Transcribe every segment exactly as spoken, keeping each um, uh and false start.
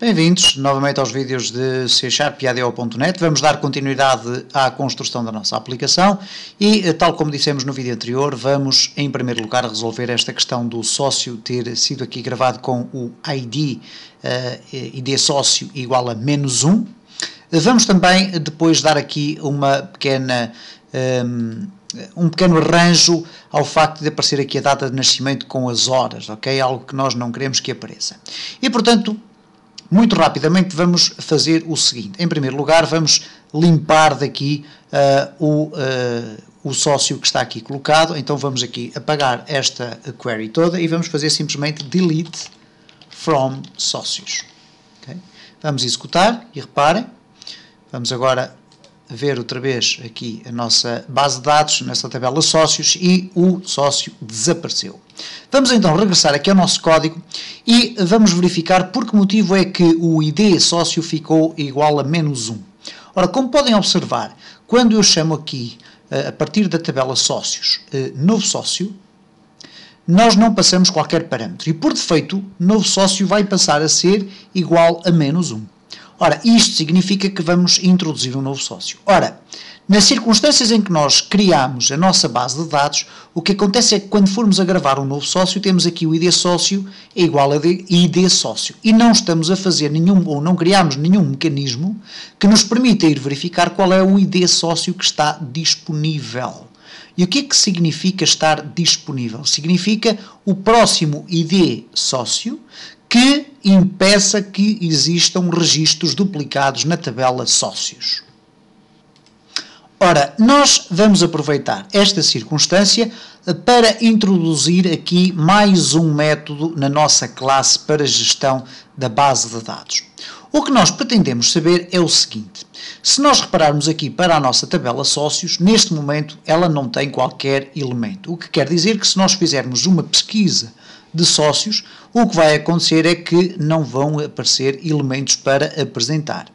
Bem-vindos novamente aos vídeos de C Sharp e A D O ponto net. Vamos dar continuidade à construção da nossa aplicação e, tal como dissemos no vídeo anterior, vamos em primeiro lugar resolver esta questão do sócio ter sido aqui gravado com o I D, uh, I D sócio igual a menos um. Vamos também depois dar aqui uma pequena... Um, um pequeno arranjo ao facto de aparecer aqui a data de nascimento com as horas, ok? Algo que nós não queremos que apareça. E, portanto, muito rapidamente vamos fazer o seguinte. Em primeiro lugar, vamos limpar daqui uh, o, uh, o sócio que está aqui colocado. Então, vamos aqui apagar esta query toda e vamos fazer simplesmente delete from sócios. Okay? Vamos executar e reparem, vamos agora ver outra vez aqui a nossa base de dados, nessa tabela sócios, e o sócio desapareceu. Vamos então regressar aqui ao nosso código e vamos verificar por que motivo é que o I D sócio ficou igual a menos um. Ora, como podem observar, quando eu chamo aqui, a partir da tabela sócios, novo sócio, nós não passamos qualquer parâmetro e, por defeito, novo sócio vai passar a ser igual a menos um. Ora, isto significa que vamos introduzir um novo sócio. Ora, nas circunstâncias em que nós criamos a nossa base de dados, o que acontece é que quando formos a gravar um novo sócio, temos aqui o I D sócio é igual a I D sócio. E não estamos a fazer nenhum, ou não criamos nenhum mecanismo que nos permita ir verificar qual é o I D sócio que está disponível. E o que é que significa estar disponível? Significa o próximo I D sócio que impeça que existam registros duplicados na tabela sócios. Ora, nós vamos aproveitar esta circunstância para introduzir aqui mais um método na nossa classe para gestão da base de dados. O que nós pretendemos saber é o seguinte: se nós repararmos aqui para a nossa tabela sócios, neste momento ela não tem qualquer elemento, o que quer dizer que se nós fizermos uma pesquisa de sócios, o que vai acontecer é que não vão aparecer elementos para apresentar.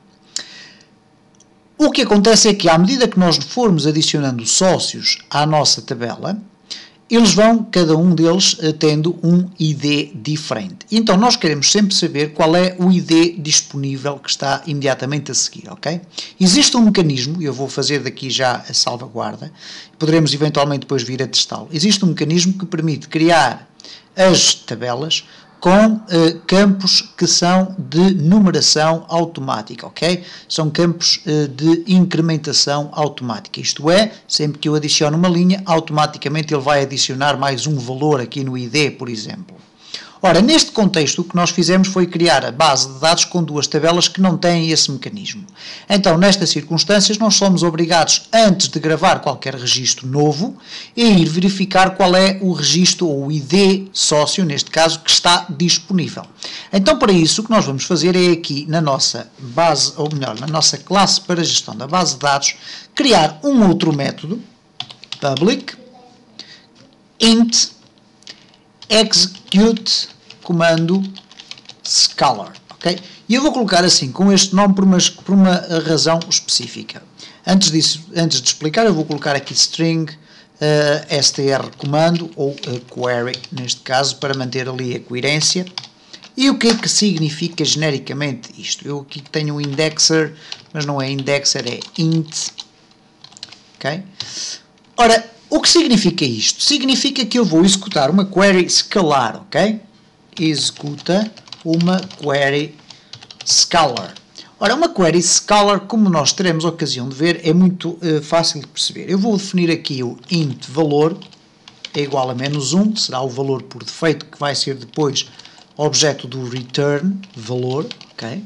O que acontece é que, à medida que nós formos adicionando sócios à nossa tabela, eles vão, cada um deles, tendo um I D diferente. Então, nós queremos sempre saber qual é o I D disponível que está imediatamente a seguir, ok? Existe um mecanismo, e eu vou fazer daqui já a salvaguarda, poderemos eventualmente depois vir a testá-lo. Existe um mecanismo que permite criar as tabelas com uh, campos que são de numeração automática, ok? São campos uh, de incrementação automática, isto é, sempre que eu adiciono uma linha, automaticamente ele vai adicionar mais um valor aqui no I D, por exemplo. Ora, neste contexto, o que nós fizemos foi criar a base de dados com duas tabelas que não têm esse mecanismo. Então, nestas circunstâncias, nós somos obrigados, antes de gravar qualquer registro novo, a ir verificar qual é o registro ou o I D sócio, neste caso, que está disponível. Então, para isso, o que nós vamos fazer é aqui na nossa base, ou melhor, na nossa classe para gestão da base de dados, criar um outro método, public, int, execute comando scalar, ok? E eu vou colocar assim, com este nome, por uma, por uma razão específica. Antes disso, antes de explicar, eu vou colocar aqui string uh, str comando, ou uh, query, neste caso, para manter ali a coerência. E o que é que significa genericamente isto? Eu aqui tenho um indexer, mas não é indexer, é int, ok? Ora, o que significa isto? Significa que eu vou executar uma query scalar, ok? Executa uma query scalar. Ora, uma query scalar, como nós teremos ocasião de ver, é muito uh, fácil de perceber. Eu vou definir aqui o int valor, é igual a menos um, será o valor por defeito que vai ser depois objeto do return valor, ok?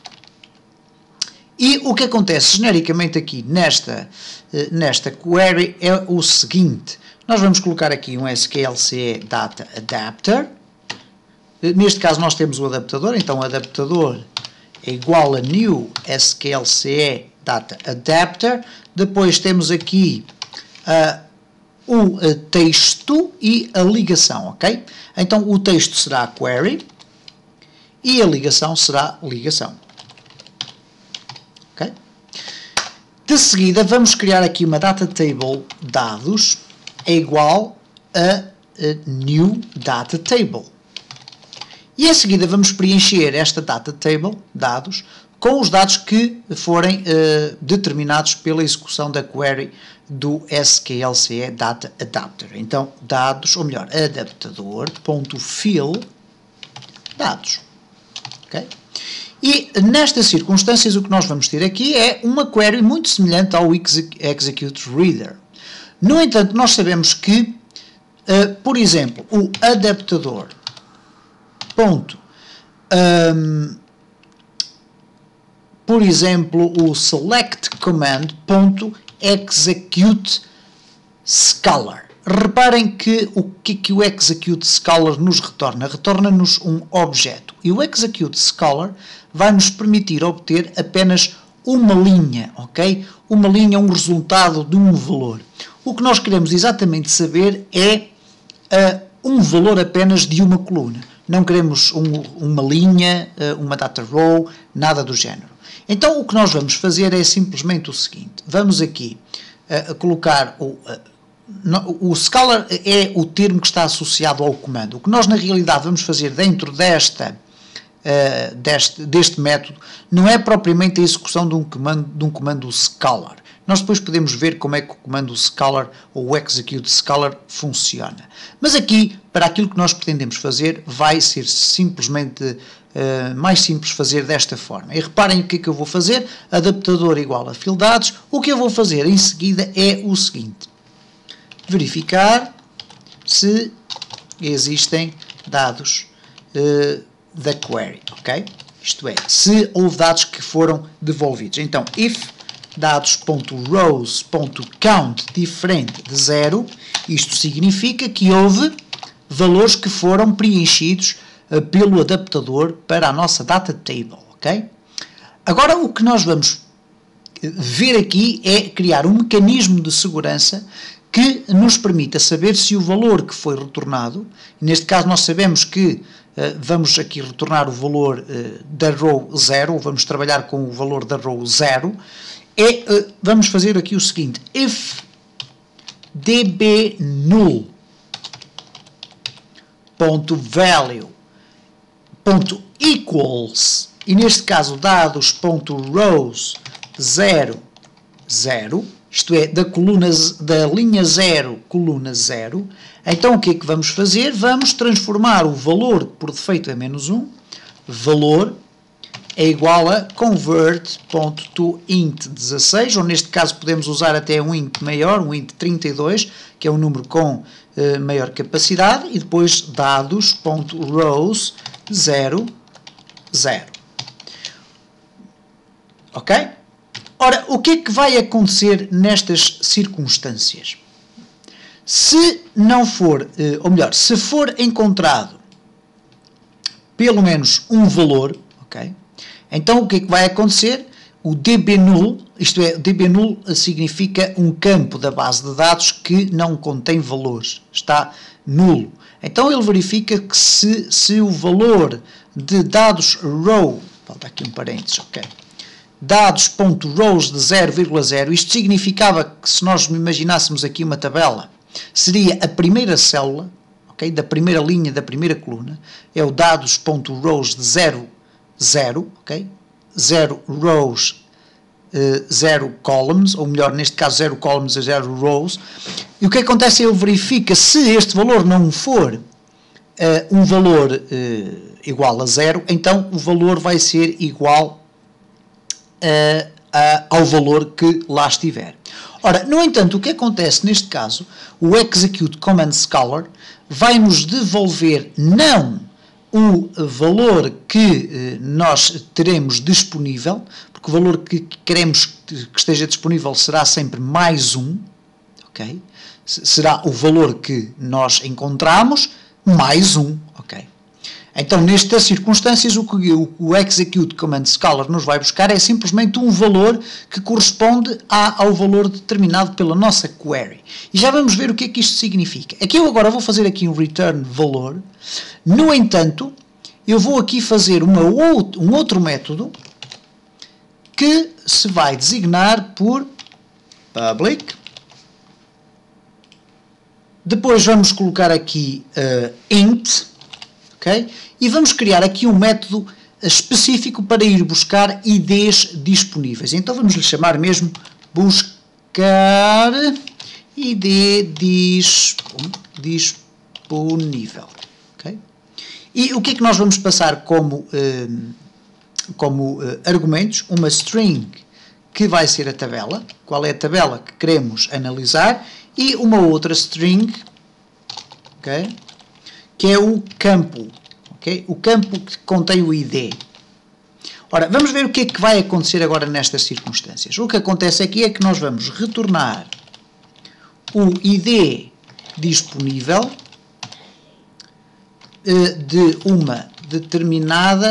E o que acontece genericamente aqui nesta, nesta query é o seguinte: nós vamos colocar aqui um S Q L C E Data Adapter. Neste caso nós temos o adaptador, então o adaptador é igual a new S Q L C E Data Adapter. Depois temos aqui uh, o uh, texto e a ligação, ok? Então o texto será query e a ligação será ligação. Okay? De seguida, vamos criar aqui uma data table dados é igual a, a new data table. E em seguida vamos preencher esta data table, dados, com os dados que forem uh, determinados pela execução da query do S Q L C E Data Adapter. Então, dados, ou melhor, adaptador.fill dados. Okay? E nestas circunstâncias o que nós vamos ter aqui é uma query muito semelhante ao Execute Reader. No entanto, nós sabemos que, uh, por exemplo, o adaptador ponto, um, por exemplo, o select command ponto execute scalar. Reparem que o que, que o execute scalar nos retorna? Retorna-nos um objeto. E o execute scalar vai nos permitir obter apenas uma linha, ok? Uma linha, um resultado de um valor. O que nós queremos exatamente saber é uh, um valor apenas de uma coluna. Não queremos um, uma linha, uma data row, nada do género. Então o que nós vamos fazer é simplesmente o seguinte. Vamos aqui uh, colocar o, uh, no, o scalar é o termo que está associado ao comando. O que nós na realidade vamos fazer dentro desta, uh, deste, deste método não é propriamente a execução de um comando, de um comando scalar. Nós depois podemos ver como é que o comando scalar ou o execute scalar funciona. Mas aqui, para aquilo que nós pretendemos fazer, vai ser simplesmente uh, mais simples fazer desta forma. E reparem o que é que eu vou fazer. Adaptador igual a fill dados. O que eu vou fazer em seguida é o seguinte. Verificar se existem dados uh, da query. Ok? Isto é, se houve dados que foram devolvidos. Então, if dados.rows.count diferente de zero, isto significa que houve valores que foram preenchidos uh, pelo adaptador para a nossa data table, ok? Agora o que nós vamos ver aqui é criar um mecanismo de segurança que nos permita saber se o valor que foi retornado, neste caso nós sabemos que uh, vamos aqui retornar o valor uh, da row zero, vamos trabalhar com o valor da row zero, é, uh, vamos fazer aqui o seguinte, if dbnull ponto value ponto equals, e neste caso dados ponto rows zero zero, isto é, da, coluna, da linha zero, coluna zero, então o que é que vamos fazer? Vamos transformar o valor que por defeito é menos um, valor é igual a convert.toInt dezasseis, ou neste caso podemos usar até um int maior, um int trinta e dois, que é um número com uh, maior capacidade, e depois dados.rows zero zero. Ok? Ora, o que é que vai acontecer nestas circunstâncias? Se não for, uh, ou melhor, se for encontrado pelo menos um valor, ok? Então, o que é que vai acontecer? O dbnull, isto é, dbnull significa um campo da base de dados que não contém valores, está nulo. Então, ele verifica que se, se o valor de dados row, falta aqui um parênteses, ok, dados.rows de zero vírgula zero, isto significava que se nós imaginássemos aqui uma tabela, seria a primeira célula, ok, da primeira linha da primeira coluna, é o dados.rows de zero zero, ok? zero rows, uh, zero columns, ou melhor, neste caso zero columns e zero rows. E o que acontece é ele verifica se este valor não for uh, um valor uh, igual a zero, então o valor vai ser igual uh, uh, ao valor que lá estiver. Ora, no entanto, o que acontece neste caso, o execute command scalar vai nos devolver não o valor que eh, nós teremos disponível, porque o valor que queremos que esteja disponível será sempre mais um, ok? Será o valor que nós encontramos mais um, ok? Então, nestas circunstâncias, o que o execute command scalar nos vai buscar é simplesmente um valor que corresponde a, ao valor determinado pela nossa query. E já vamos ver o que é que isto significa. Aqui eu agora vou fazer aqui um return valor. No entanto, eu vou aqui fazer uma out, um outro método que se vai designar por public. Depois vamos colocar aqui uh, int, ok? E vamos criar aqui um método específico para ir buscar I Ds disponíveis. Então vamos lhe chamar mesmo buscar I D disponível, ok? E o que é que nós vamos passar como, eh, como eh, argumentos? Uma string que vai ser a tabela, qual é a tabela que queremos analisar, e uma outra string, ok? Que é o campo, ok? O campo que contém o I D. Ora, vamos ver o que é que vai acontecer agora nestas circunstâncias. O que acontece aqui é que nós vamos retornar o I D disponível eh, de uma determinada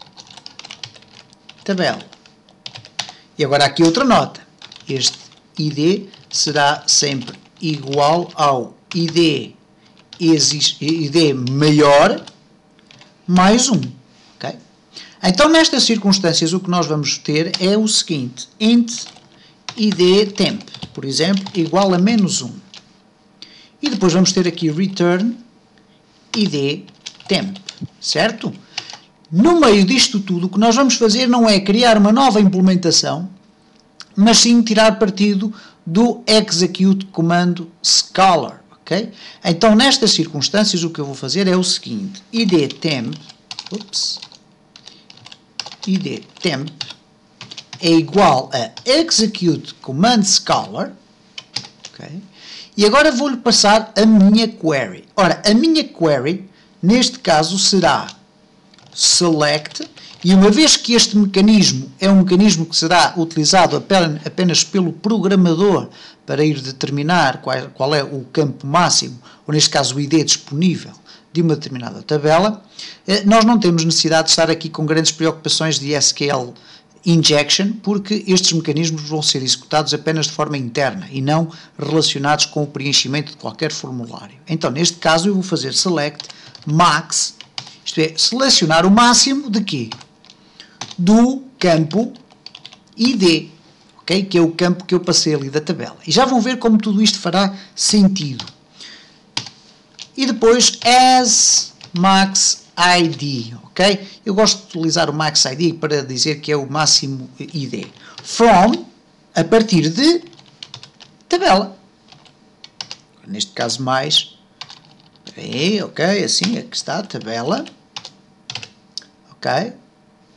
tabela. E agora aqui outra nota. Este I D será sempre igual ao I D, I D maior mais um. Okay? Então, nestas circunstâncias, o que nós vamos ter é o seguinte. Int I D temp, por exemplo, igual a menos um. E depois vamos ter aqui return I D temp, certo? No meio disto tudo, o que nós vamos fazer não é criar uma nova implementação, mas sim tirar partido do execute comando scalar, ok? Então, nestas circunstâncias, o que eu vou fazer é o seguinte. I D temp, ups, I D temp é igual a execute command scalar, ok? E agora vou-lhe passar a minha query. Ora, a minha query, neste caso, será select, e uma vez que este mecanismo é um mecanismo que será utilizado apenas pelo programador para ir determinar qual, qual é o campo máximo, ou neste caso o I D disponível de uma determinada tabela, nós não temos necessidade de estar aqui com grandes preocupações de S Q L injection, porque estes mecanismos vão ser executados apenas de forma interna e não relacionados com o preenchimento de qualquer formulário. Então, neste caso, eu vou fazer select max, isto é, selecionar o máximo de quê? Do campo I D, ok? Que é o campo que eu passei ali da tabela. E já vão ver como tudo isto fará sentido. E depois as max I D, ok? Eu gosto de utilizar o max I D para dizer que é o máximo I D. From, a partir de tabela. Neste caso mais, aí, ok, assim, aqui está a tabela. Ok?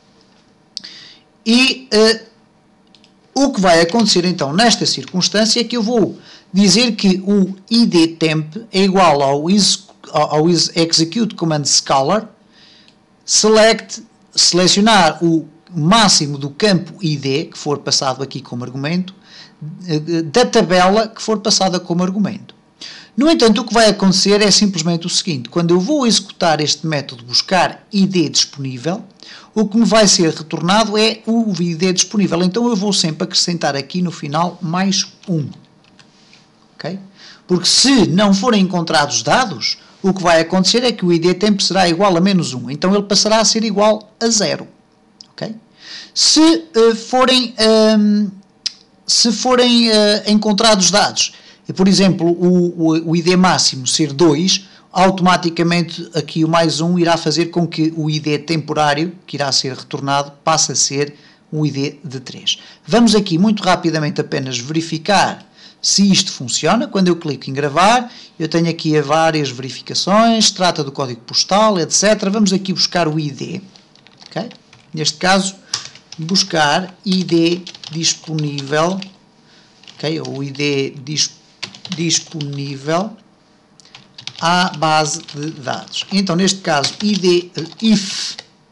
E uh, o que vai acontecer então nesta circunstância é que eu vou dizer que o I D temp é igual ao, is, ao is execute command scalar, select, selecionar o máximo do campo I D, que for passado aqui como argumento, da tabela que for passada como argumento. No entanto, o que vai acontecer é simplesmente o seguinte: quando eu vou executar este método buscar I D disponível, o que me vai ser retornado é o I D disponível. Então eu vou sempre acrescentar aqui no final mais um. Okay? Porque se não forem encontrados dados, o que vai acontecer é que o I D temp será igual a menos um. Então ele passará a ser igual a zero. Okay? Se uh, forem, um, se forem uh, encontrados dados, e, por exemplo, o, o, o I D máximo ser dois, automaticamente aqui o mais um irá fazer com que o I D temporário, que irá ser retornado, passe a ser um I D de três. Vamos aqui muito rapidamente apenas verificar se isto funciona. Quando eu clico em gravar, eu tenho aqui várias verificações, trata do código postal, etcétera. Vamos aqui buscar o I D. Okay? Neste caso, buscar I D disponível, okay? Ou I D disponível disponível à base de dados. Então, neste caso, I D if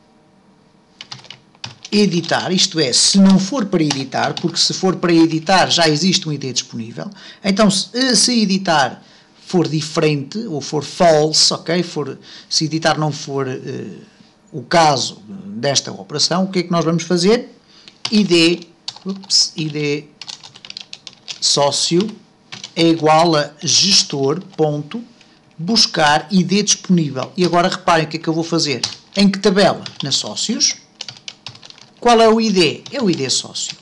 editar, isto é, se não for para editar, porque se for para editar já existe um I D disponível. Então, se, se editar for diferente, ou for false, ok? For, se editar não for uh, o caso desta operação, o que é que nós vamos fazer? I D, ups, I D sócio é igual a gestor ponto buscar I D disponível. E agora reparem o que é que eu vou fazer. Em que tabela? Na sócios. Qual é o I D? É o I D sócio.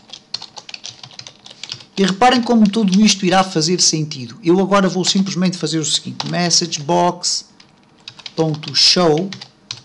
E reparem como tudo isto irá fazer sentido. Eu agora vou simplesmente fazer o seguinte. Message box ponto show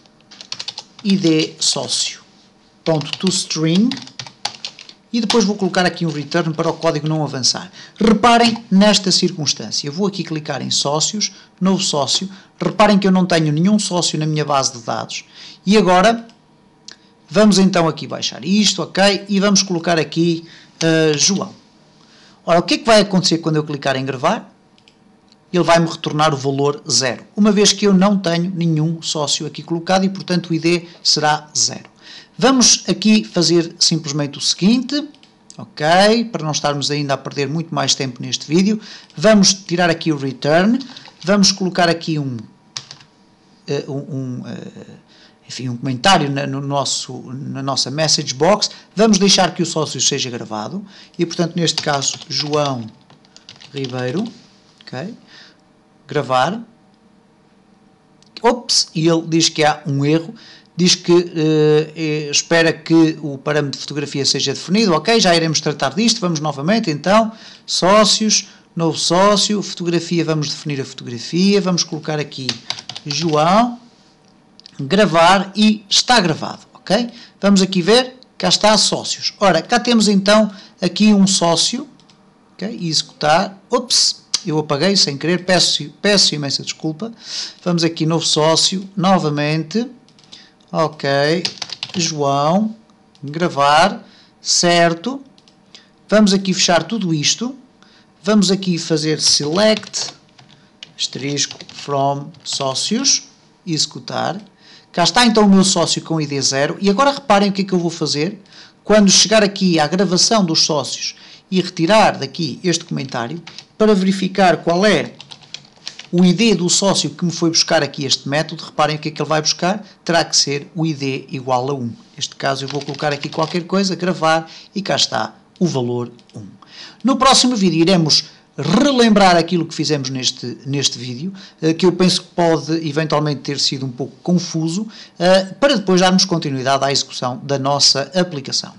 I D sócio, ponto toString, e depois vou colocar aqui um return para o código não avançar. Reparem nesta circunstância, eu vou aqui clicar em sócios, novo sócio, reparem que eu não tenho nenhum sócio na minha base de dados, e agora vamos então aqui baixar isto, ok, e vamos colocar aqui uh, João. Ora, o que é que vai acontecer quando eu clicar em gravar? Ele vai-me retornar o valor zero, uma vez que eu não tenho nenhum sócio aqui colocado e, portanto, o I D será zero. Vamos aqui fazer simplesmente o seguinte, ok, para não estarmos ainda a perder muito mais tempo neste vídeo, vamos tirar aqui o return, vamos colocar aqui um, uh, um, uh, enfim, um comentário na, no nosso, na nossa message box, vamos deixar que o sócio seja gravado, e, portanto, neste caso, João Ribeiro, ok, gravar, ops, e ele diz que há um erro, diz que uh, espera que o parâmetro de fotografia seja definido, ok, já iremos tratar disto, vamos novamente, então, sócios, novo sócio, fotografia, vamos definir a fotografia, vamos colocar aqui João, gravar, e está gravado, ok? Vamos aqui ver, cá está, sócios. Ora, cá temos então aqui um sócio, ok, e executar, ops, eu apaguei sem querer, peço, peço imensa desculpa, vamos aqui, novo sócio, novamente, ok, João, gravar, certo, vamos aqui fechar tudo isto, vamos aqui fazer select, asterisco, from, sócios, executar, cá está então o meu sócio com I D zero, e agora reparem o que é que eu vou fazer, quando chegar aqui à gravação dos sócios e retirar daqui este comentário, para verificar qual é o I D do sócio que me foi buscar aqui este método, reparem o que é que ele vai buscar, terá que ser o I D igual a um. Neste caso eu vou colocar aqui qualquer coisa, gravar, e cá está o valor um. No próximo vídeo iremos relembrar aquilo que fizemos neste, neste vídeo, que eu penso que pode eventualmente ter sido um pouco confuso, para depois darmos continuidade à execução da nossa aplicação.